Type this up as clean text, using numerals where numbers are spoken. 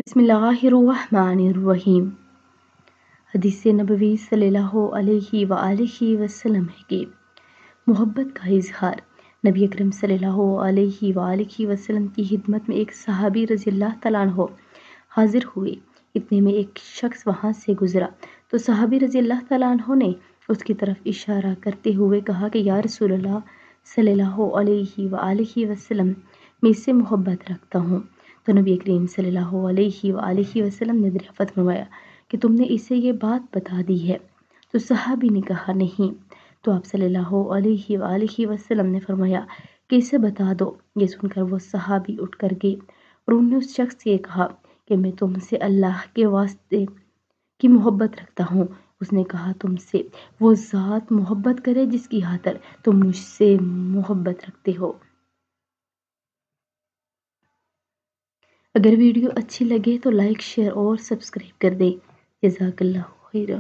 बिस्मिल्लाहिर्रहमानिर्रहीम। हदीस नबवी सल्लल्लाहु अलैहि वआलिहि वसल्लम है कि मोहब्बत का इजहार। नबी अकरम सल्लल्लाहु अलैहि वआलिहि वसल्लम की खिदमत में एक सहाबी रज़ियल्लाहु तआला अन्हु हाजिर हुए। इतने में एक शख्स वहाँ से गुजरा तो सहाबी रज़ियल्लाहु तआला अन्हु ने उसकी तरफ इशारा करते हुए कहा कि या रसूलल्लाह सल्लल्लाहु अलैहि वआलिहि वसल्लम, मैं इससे मोहब्बत रखता हूँ। तो नबी करीम सल्लल्लाहु अलैहि वसल्लम ने दरियाफ़त फरमाया कि तुमने इसे ये बात बता दी है? तो सहाबी ने कहा नहीं। तो आप सल्लल्लाहु अलैहि वसल्लम ने फरमाया कि इसे बता दो। ये सुनकर वो सहाबी उठ कर गए और उन्होंने उस शख्स से कहा कि मैं तुमसे अल्लाह के वास्ते की मोहब्बत रखता हूँ। उसने कहा तुमसे वो ज़ात मोहब्बत करे जिसकी खातिर तुम मुझसे मोहब्बत रखते हो। अगर वीडियो अच्छी लगे तो लाइक, शेयर और सब्सक्राइब कर दें। जज़ाकल्लाहु खैर।